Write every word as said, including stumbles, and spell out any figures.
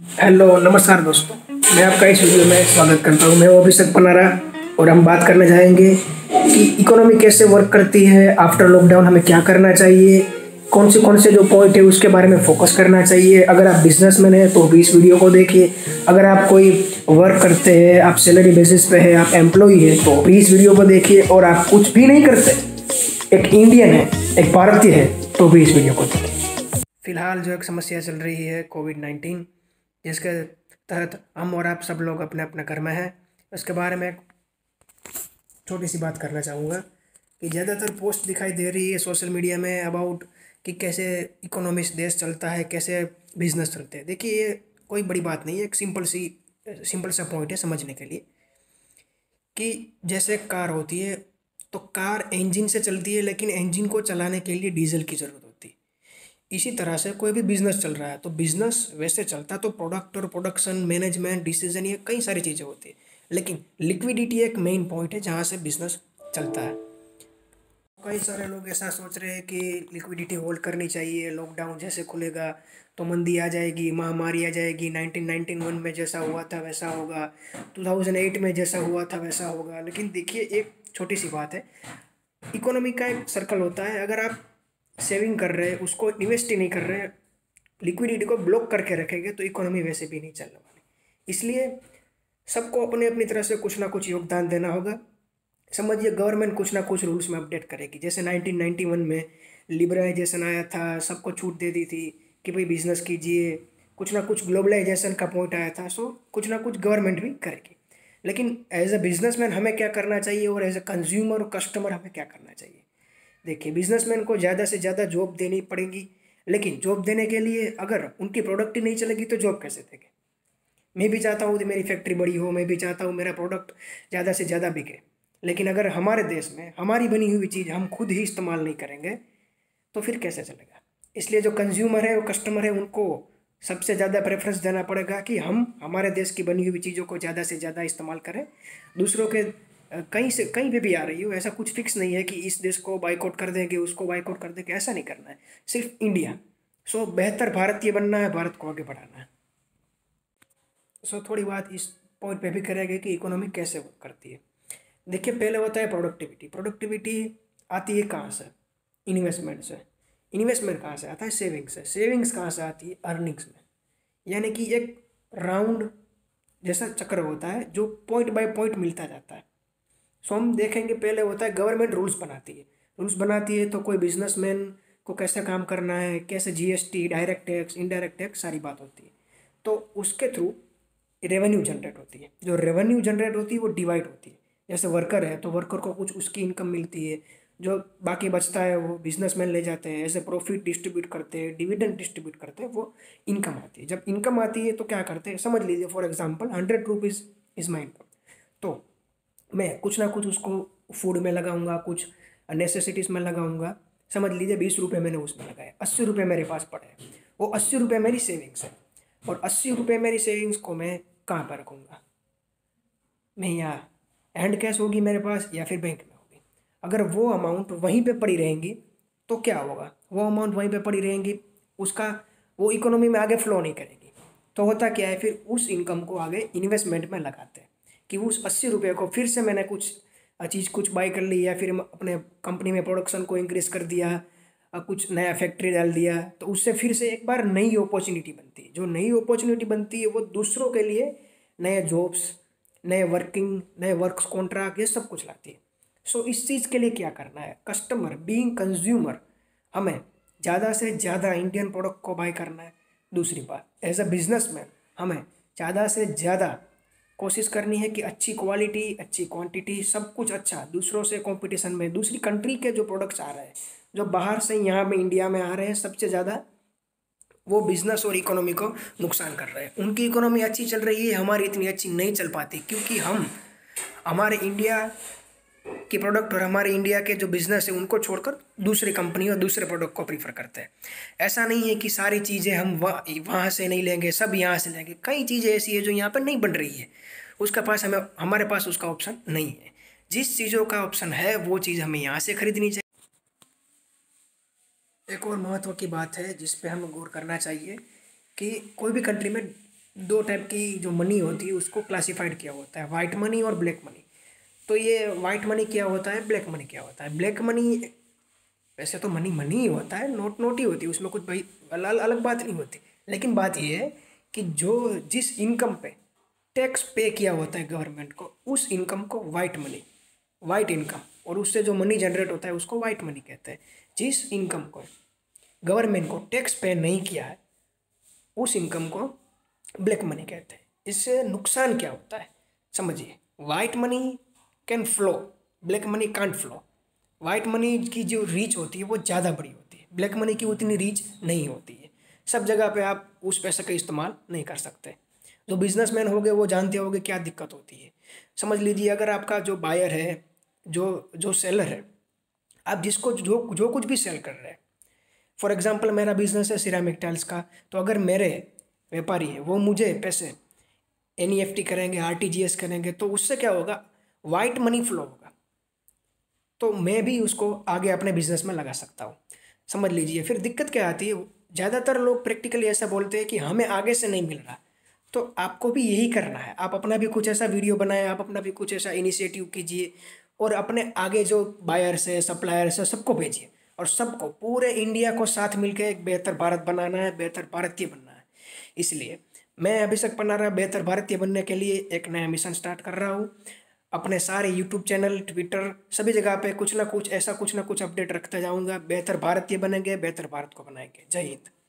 Hello नमस्कार दोस्तों, मैं आपका इस वीडियो में स्वागत करता हूं। मैं हूं अभिषेक पनारा और हम बात करने जाएंगे कि इकोनॉमी कैसे वर्क करती है, आफ्टर लॉकडाउन हमें क्या करना चाहिए, कौन से कौन से जो पॉइंट है उसके बारे में फोकस करना चाहिए। अगर आप बिजनेसमैन हैं तो भी इस वीडियो को देखिए, अगर आप कोई वर्क करते हैं, आप सैलरी बेसिस पे है, आप एम्प्लॉई है तो भी इस वीडियो को देखिए, और आप कुछ भी नहीं करते, एक इंडियन है, एक भारतीय है तो भी इस वीडियो को देखिए। फिलहाल जो एक समस्या चल रही है कोविड नाइन्टीन, जिसके तहत हम और आप सब लोग अपने अपने घर में हैं, उसके बारे में एक छोटी सी बात करना चाहूँगा कि ज़्यादातर पोस्ट दिखाई दे रही है सोशल मीडिया में अबाउट कि कैसे इकोनॉमी देश चलता है, कैसे बिजनेस चलते हैं। देखिए, ये कोई बड़ी बात नहीं है, एक सिंपल सी सिंपल सा पॉइंट है समझने के लिए कि जैसे कार होती है तो कार इंजन से चलती है, लेकिन इंजन को चलाने के लिए डीजल की ज़रूरत होती है। इसी तरह से कोई भी बिजनेस चल रहा है तो बिजनेस वैसे चलता तो प्रोडक्ट और प्रोडक्शन मैनेजमेंट डिसीजन, ये कई सारी चीज़ें होती है, लेकिन लिक्विडिटी एक मेन पॉइंट है जहाँ से बिजनेस चलता है। कई सारे लोग ऐसा सोच रहे हैं कि लिक्विडिटी होल्ड करनी चाहिए, लॉकडाउन जैसे खुलेगा तो मंदी आ जाएगी, महामारी आ जाएगी, नाइनटीन नाइन्टी वन में जैसा हुआ था वैसा होगा, टू थाउजेंड एट में जैसा हुआ था वैसा होगा। लेकिन देखिए, एक छोटी सी बात है, इकोनॉमी का एक सर्कल होता है। अगर आप सेविंग कर रहे हैं, उसको इन्वेस्ट ही नहीं कर रहे हैं, लिक्विडिटी को ब्लॉक करके रखेंगे तो इकोनॉमी वैसे भी नहीं चलने वाली। इसलिए सबको अपने अपनी तरह से कुछ ना कुछ योगदान देना होगा। समझिए, गवर्नमेंट कुछ ना कुछ रूल्स में अपडेट करेगी। जैसे नाइनटीन नाइन्टी वन में लिबरलाइजेशन आया था, सबको छूट दे दी थी कि भाई बिजनेस कीजिए, कुछ ना कुछ ग्लोबलाइजेशन का पॉइंट आया था। सो कुछ ना कुछ गवर्नमेंट भी करेगी, लेकिन एज अ बिजनेसमैन हमें क्या करना चाहिए और एज अ कंज्यूमर और कस्टमर हमें क्या करना चाहिए। देखिए, बिजनेसमैन को ज़्यादा से ज़्यादा जॉब देनी पड़ेगी, लेकिन जॉब देने के लिए अगर उनकी प्रोडक्ट ही नहीं चलेगी तो जॉब कैसे देंगे। मैं भी चाहता हूँ कि मेरी फैक्ट्री बड़ी हो, मैं भी चाहता हूँ मेरा प्रोडक्ट ज़्यादा से ज़्यादा बिके, लेकिन अगर हमारे देश में हमारी बनी हुई चीज़ हम खुद ही इस्तेमाल नहीं करेंगे तो फिर कैसे चलेगा। इसलिए जो कंज्यूमर है, वो कस्टमर है, उनको सबसे ज़्यादा प्रेफरेंस देना पड़ेगा कि हम हमारे देश की बनी हुई चीज़ों को ज़्यादा से ज़्यादा इस्तेमाल करें। दूसरों के अ, कहीं से कहीं पे भी आ रही हो, ऐसा कुछ फिक्स नहीं है कि इस देश को बाइकआउट कर देंगे, उसको बाइकआउट कर देंगे, ऐसा नहीं करना है। सिर्फ इंडिया, सो बेहतर भारतीय बनना है, भारत को आगे बढ़ाना है। सो थोड़ी बात इस पॉइंट पे भी करेंगे कि इकोनॉमी कैसे वर्क करती है। देखिए, पहले होता है प्रोडक्टिविटी। प्रोडक्टिविटी आती है कहाँ से? इन्वेस्टमेंट से। इन्वेस्टमेंट कहाँ से आता है? सेविंग्स से। सेविंग्स कहाँ से आती है? अर्निंग्स में। यानी कि एक राउंड जैसा चक्र होता है जो पॉइंट बाय पॉइंट मिलता जाता है। सो हम देखेंगे, पहले होता है गवर्नमेंट रूल्स बनाती है। रूल्स बनाती है तो कोई बिजनेसमैन को कैसे काम करना है, कैसे GST, direct tax, indirect tax, सारी बात होती है। तो उसके थ्रू रेवेन्यू जनरेट होती है। जो रेवेन्यू जनरेट होती है वो डिवाइड होती है। जैसे वर्कर है तो वर्कर को कुछ उसकी इनकम मिलती है, जो बाकी बचता है वो बिजनेसमैन ले जाते हैं, ऐसे प्रॉफिट डिस्ट्रीब्यूट करते हैं, डिविडेंड डिस्ट्रीब्यूट करते हैं, वो इनकम आती है। जब इनकम आती है तो क्या करते हैं, समझ लीजिए for example hundred rupees is my income, तो मैं कुछ ना कुछ उसको फूड में लगाऊंगा, कुछ नेसेसिटीज़ में लगाऊंगा। समझ लीजिए बीस रुपये मैंने उसमें लगाए, अस्सी रुपये मेरे पास पड़े हैं, वो अस्सी रुपये मेरी सेविंग्स है। और अस्सी रुपये मेरी सेविंग्स को मैं कहाँ पर रखूँगा? मैं यहाँ हैंड कैश होगी मेरे पास या फिर बैंक में होगी। अगर वो अमाउंट वहीं पे पड़ी रहेंगी तो क्या होगा? वो अमाउंट वहीं पे पड़ी रहेंगी, उसका वो इकोनॉमी में आगे फ्लो नहीं करेगी। तो होता क्या है, फिर उस इनकम को आगे इन्वेस्टमेंट में लगाते हैं कि उस अस्सी रुपये को फिर से मैंने कुछ चीज़ कुछ बाई कर ली, या फिर अपने कंपनी में प्रोडक्शन को इंक्रीज कर दिया, अ, कुछ नया फैक्ट्री डाल दिया, तो उससे फिर से एक बार नई अपॉर्चुनिटी बनती है। जो नई अपॉर्चुनिटी बनती है वो दूसरों के लिए नए जॉब्स, नए वर्किंग, नए वर्क्स कॉन्ट्रैक्ट, ये सब कुछ लाती है। सो इस चीज़ के लिए क्या करना है, कस्टमर बीइंग कंज्यूमर, हमें ज़्यादा से ज़्यादा इंडियन प्रोडक्ट को बाय करना है। दूसरी बात, एज अ बिजनेसमैन हमें ज़्यादा से ज़्यादा कोशिश करनी है कि अच्छी क्वालिटी, अच्छी क्वांटिटी, सब कुछ अच्छा, दूसरों से कंपटीशन में दूसरी कंट्री के जो प्रोडक्ट्स आ रहे हैं, जो बाहर से यहाँ में इंडिया में आ रहे हैं, सबसे ज़्यादा वो बिजनेस और इकोनॉमी को नुकसान कर रहे हैं। उनकी इकोनॉमी अच्छी चल रही है, हमारी इतनी अच्छी नहीं चल पाती, क्योंकि हम हमारे इंडिया के प्रोडक्ट और हमारे इंडिया के जो बिजनेस है उनको छोड़कर दूसरी कंपनी और दूसरे प्रोडक्ट को प्रीफर करते हैं। ऐसा नहीं है कि सारी चीज़ें हम वहाँ वहाँ से नहीं लेंगे, सब यहाँ से लेंगे। कई चीज़ें ऐसी है जो यहाँ पर नहीं बन रही है, उसका पास हमें हमारे पास उसका ऑप्शन नहीं है। जिस चीज़ों का ऑप्शन है वो चीज़ हमें यहाँ से खरीदनी चाहिए। एक और महत्व की बात है जिस पे हमें गौर करना चाहिए कि कोई भी कंट्री में दो टाइप की जो मनी होती है उसको क्लासिफाइड किया होता है, वाइट मनी और ब्लैक मनी। तो ये वाइट मनी क्या होता है, ब्लैक मनी क्या होता है। ब्लैक मनी वैसे तो मनी मनी ही होता है, नोट नोट ही होती है, उसमें कुछ भाई अलग अलग बात नहीं होती। लेकिन बात ये है कि जो जिस इनकम पे टैक्स पे किया होता है गवर्नमेंट को, उस इनकम को वाइट मनी, वाइट इनकम, और उससे जो मनी जनरेट होता है उसको वाइट मनी कहते हैं। जिस इनकम को गवर्नमेंट को टैक्स पे नहीं किया है उस इनकम को ब्लैक मनी कहते हैं। इससे नुकसान क्या होता है समझिए, white money can flow, black money can't flow. White money की जो रीच होती है वो ज़्यादा बड़ी होती है, ब्लैक मनी की उतनी रीच नहीं होती है। सब जगह पे आप उस पैसे का इस्तेमाल नहीं कर सकते। जो बिजनेसमैन हो गए वो जानते होंगे क्या दिक्कत होती है। समझ लीजिए अगर आपका जो बायर है, जो जो सेलर है, आप जिसको जो जो कुछ भी सेल कर रहे हैं, फॉर एग्जांपल मेरा बिजनेस है सिरामिक टाइल्स का, तो अगर मेरे व्यापारी है वो मुझे पैसे एन ई एफ टी करेंगे, आर टी जी एस करेंगे, तो उससे क्या होगा, वाइट मनी फ्लो होगा। तो मैं भी उसको आगे अपने बिजनेस में लगा सकता हूँ। समझ लीजिए फिर दिक्कत क्या आती है, ज़्यादातर लोग प्रैक्टिकली ऐसा बोलते हैं कि हमें आगे से नहीं मिल रहा। तो आपको भी यही करना है, आप अपना भी कुछ ऐसा वीडियो बनाएं, आप अपना भी कुछ ऐसा इनिशिएटिव कीजिए और अपने आगे जो बायर्स है, सप्लायर्स है, सबको भेजिए। और सबको, पूरे इंडिया को साथ मिलकर एक बेहतर भारत बनाना है, बेहतर भारतीय बनना है। इसलिए मैं अभिषेक पन्नारा बेहतर भारतीय बनने के लिए एक नया मिशन स्टार्ट कर रहा हूँ। अपने सारे यूट्यूब चैनल, ट्विटर, सभी जगह पे कुछ ना कुछ ऐसा कुछ ना कुछ अपडेट रखता जाऊंगा। बेहतर भारतीय बनेंगे, बेहतर भारत को बनाएंगे। जय हिंद।